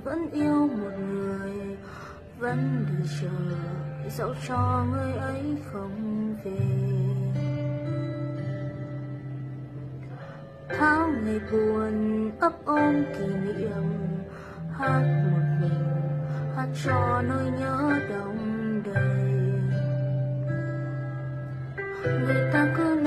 vẫn yêu một người, vẫn đi chờ dẫu cho người ấy không về. Tháng ngày buồn ấp ôm kỷ niệm, hát một mình, hát cho nỗi nhớ đong đầy. Người ta cứ